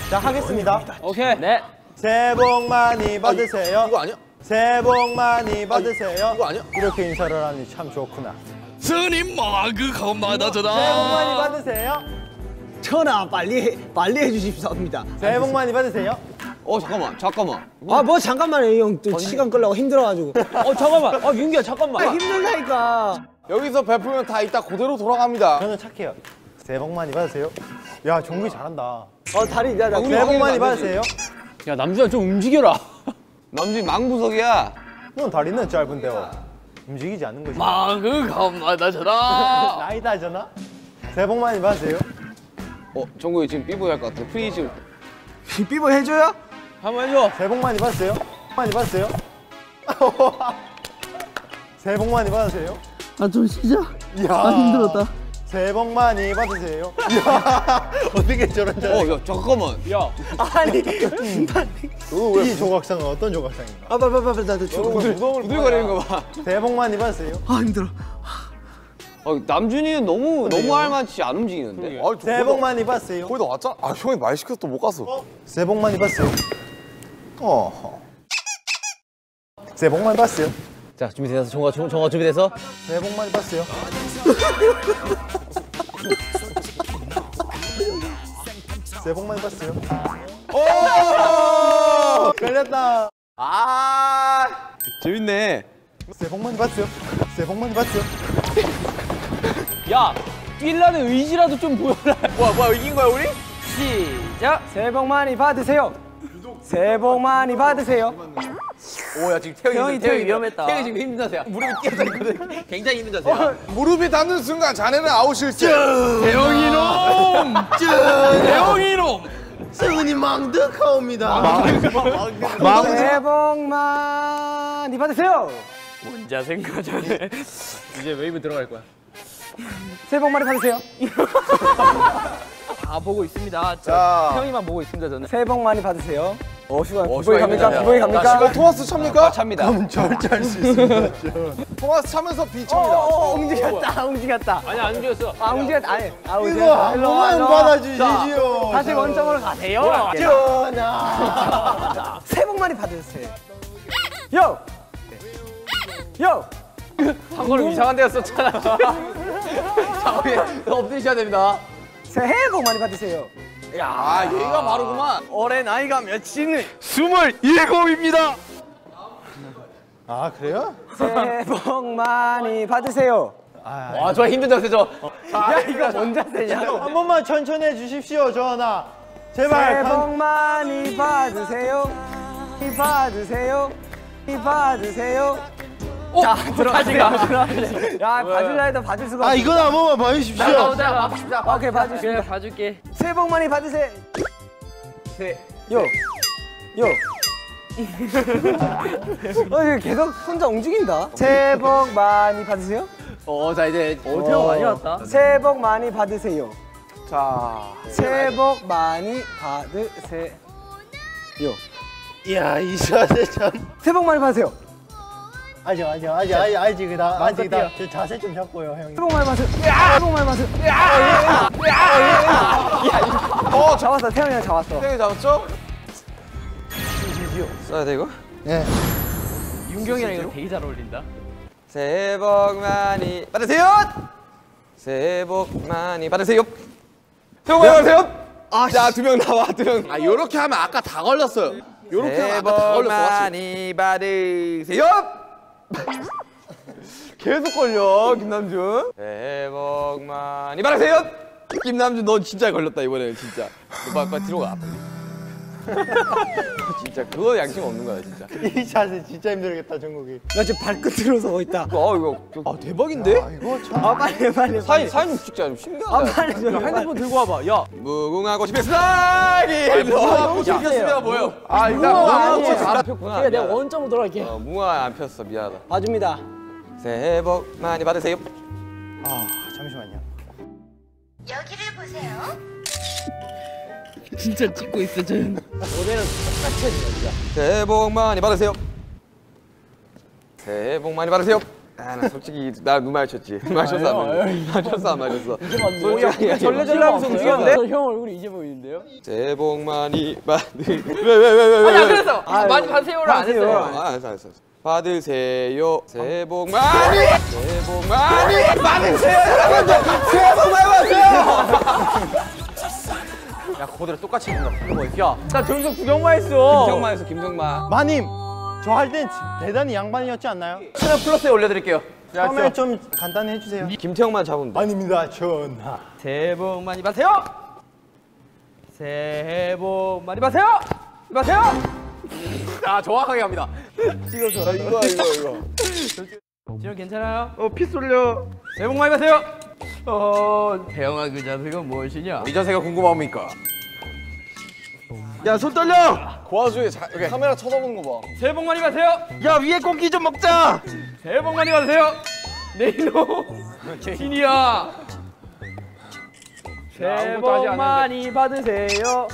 자, 하겠습니다. 오케이. 네. 새해 복 많이 받으세요. 이거 아니야? 새해 복 많이 받으세요. 이거 아니야? 이렇게 인사를 하니 참 좋구나. 스님 마그 건마다저다. 새해 복 많이 받으세요. 전하 빨리 해주십사옵니다. 새해 복 많이 받으세요. 잠깐만. 뭐 잠깐만요 형. 또 시간 끌려고 힘들어가지고. 잠깐만. 윤기야 잠깐만. 힘들다니까. 여기서 베풀면 다 이따 그대로 돌아갑니다. 저는 착해요. 새해 복 많이 받으세요. 야, 종국이 잘한다. 다리 나 새해 복 많이 받으세요. 야 남준아 좀 움직여라. 남준이 망구석이야. 넌 다리는 짧은데요. 움직이지 않는 거지. 마그 건마다저다. 나이다잖아. 새해 복 많이 받으세요. 정국이 지금 삐보이 할 것 같아. 프리즈. 삐뽀 해줘요? 한번 해줘. 새해 복 많이 받으세요. 많이 받으세요. 새해 복 많이 받으세요. 좀 쉬자. 이야. 힘들었다. 새해 복 많이 받으세요. 이야. 어떻게 저런 야 잠깐만. 야. 아니. 이 조각상은 어떤 조각상인가? 나도 부들거리는 거 봐. 새해 복 많이 받으세요. 힘들어. 남준이는 너무 할만치 안 움직이는데. 새해 복 많이 받으세요. 거의 다 왔잖아. 형이 말 시켜서 또 못 갔어. 새해 복 많이 받으세요. 새해 복 많이 받으세요. 자 준비돼서 정화 준비돼서. 새해 복 많이 받으세요. 새해 복 많이 받으세요. 오! 걸렸다. 재밌네. 새해 복 많이 받으세요. 새해 복 많이 받으세요. 야 뛰려는 의지라도 좀 보여라. 뭐야 이긴 거야 우리? 시작. 새해 복 많이 받으세요. 새해 복 많이 받으세요. 오야 지금 태형이 위험했다. 태형이 지금 힘든 자세야. 무릎이 끼어져 있거든. 굉장히 힘든 자세야. 무릎이 닿는 순간 자네는 아웃일지. 대형이놈. 대형이놈. 승은이 망득하옵니다. 새해 복 많이 받으세요. 혼자 생각하네. 이제 웨이브 들어갈 거야. 새해 복 많이 받으세요. 다 보고 있습니다. 자. 형이만 보고 있습니다 저는. 새해 복 많이 받으세요. 슈가 기보이 갑니까? 힘들다. 기보이 갑니까? 토마스 찹니까? 찹니다. 그럼 절제할 수 있습니다. 토마스 차면서 비찹니다. 움직였다. 아니 안 죽였어. 움직였다. 이거 움직였다. 한 번만 받아주시지요. 다시 원점으로 가세요. 전하. 새해 복 많이 받으세요. 요! 한 걸음 이상한 데가 썼잖아. 엎드리셔야 됩니다. 새해 복 많이 받으세요. 얘가 바로구만. 올해 나이가 몇이니? 27입니다. 아, 그래요? 새해 복 많이 받으세요. 와, 저 힘든 자세죠. 야, 이거 뭔 자세냐? 한 번만 천천히 해주십시오, 전하. 새해 제발. 복 많이 받으세요. 받으세요. 자, 들어가시가. 야, 봐줄라 해도 봐줄 수가 없어. 이건 한 번만 봐주십시오. 오케이, 봐주시오. 그래 봐줄게. 새해 복 많이 받으세요. 요. 이거 계속 혼자 움직인다. 새해 복 많이 받으세요. 자, 이제. 태형 많이 왔다. 새해 복 많이 받으세요. 자. 새해 복 많이 받으세요. 이야, 이 자세 참. 새해 복 많이 받으세요. 아직 그다. 저 자세 좀 잡고요, 형님. 새해 복 많이 받으세요. 새해 복 많이 받으세요. 잡았어. 태형이 형 잡았어. 태형이 잡았죠? 써야 돼, 이거? 네. 윤경이랑 이거 되게 잘 어울린다. 새해 복 많이 받으세요! 새해 복 많이 받으세요! 새해 복 많이 받으세요! 자, 2명 나와, 2명. 요렇게 하면 아까 다 걸렸어요. 요렇게 하면 아까 다 걸렸어. 새해 복 많이 받으세요! 계속 걸려, 김남준. 새해 복 많이 받으세요! 김남준, 너 진짜 걸렸다, 이번에 진짜. 너 빨리 뒤로 가. 진짜 그거 양심 없는 거야, 진짜. 이 자세 진짜 힘들겠다, 정국이. 나 지금 발끝으로 서고 있다. 이거 대박인데? 이거 참. 빨리. 사진 찍자, 좀 신기하다. 빨리 좀. 핸드폰 들고 와봐. 야. 무궁화꽃이 피었습니다. 무궁화꽃이 피었습니다. 뭐예요? 일단 무궁화꽃이 안 피었구나. 그래 내가 원점으로 돌아갈게. 무궁화 안 피었어. 미안하다. 봐줍니다. 새해 복 많이 받으세요. 잠시만요. 여기를 보세요. 진짜 찍고 있어 저 형. 오늘은 똑같이 해주자, 진짜. 새해 복 많이 받으세요. 새해 복 많이 받으세요. 아, 나 솔직히 나 눈 마주쳤지. 마주쳤어 안 마주쳤어? 마주쳤어 안 마주쳤어? 솔직히 전래전래하면서 움직였는데? 형 얼굴이 이제 보이는데요? 새해 복 많이 왜? 아니 안 그래서 많이 받으세요를 안 했어요. 알았어. 받으세요. 새해 복 많이. 새해 복 많이 받으세요. 여러분들 새해 복 많이 받으세요. 야 그거대로 똑같이 입는다. 야, 나 저기서 구경만 했어. 김성만. 마님, 저 할 땐 대단히 양반이었지 않나요? 채널 플러스에 올려드릴게요. 처음에 좀 간단히 해주세요. 김태형만 잡으면 돼. 아닙니다, 전하. 새해 복 많이 받으세요. 새해 복 많이 받으세요. 받으세요. 아 정확하게 합니다. 이거. 지금 괜찮아요? 피 쏠려. 새해 복 많이 받으세요. 태영아 그 자세가 무엇이냐? 이 자세가 궁금합니까? 야, 손 떨려. 그 와중에 카메라 쳐다보는 거 봐. 새해 복 많이 받으세요. 야, 위에 고기 좀 먹자. 새해 복 많이 받으세요. 내 이놈 신이야. 새해 복 많이 받으세요.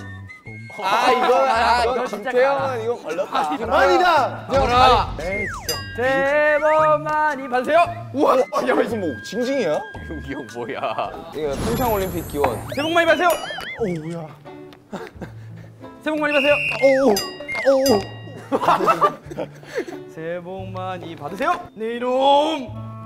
이거 진짜 김태형은 이거 걸렸다. 아니다! 뭐라? 새해 복 많이 받으세요. 우와, 야 이거 뭐 징징이야? 이 형 뭐야? 이거 평창 올림픽 기원. 새해 복 많이 받으세요. 오우야. 새해 복 많이 받으세요. 오우. 새해 복 많이 받으세요. 내 이놈.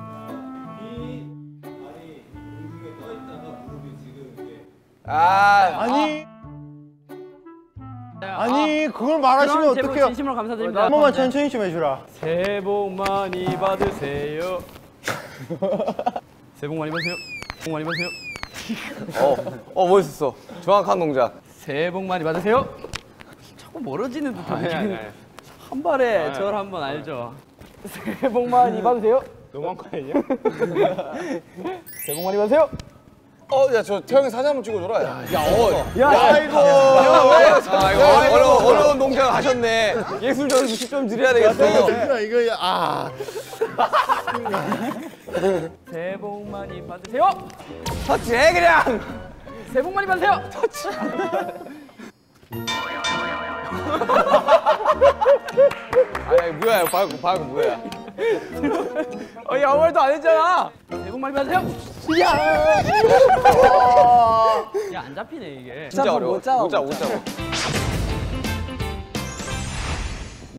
아니, 그걸 말하시면 제목 어떡해요? 진심으로 감사드립니다. 한 번만 천천히 좀 해주라. 새해 복 많이 받으세요. 새해 복 많이 받으세요. 복 많이 받으세요. 멋있었어. 정확한 동작. 새해 복 많이 받으세요. 자꾸 멀어지는 듯한 느낌. 한 발에 절 한번 알죠. 새해 복 많이 받으세요. 너무한 거 아니냐? 새해 복 많이 받으세요. 야, 저 태형이 사진 한번 찍어줘라. 야, 아이고. 어려운 동작 하셨네. 예술 점수 10점 드려야 되겠어. 이거, 새해 복 많이 받으세요. 터치해 그냥. 새해 복 많이 받으세요. 아니 뭐야, 바고 뭐야? 아무 말도 안 했잖아. 새해 복 많이 받으세요. 야, 안 잡히네 이게. 진짜 어려워. 못 잡아.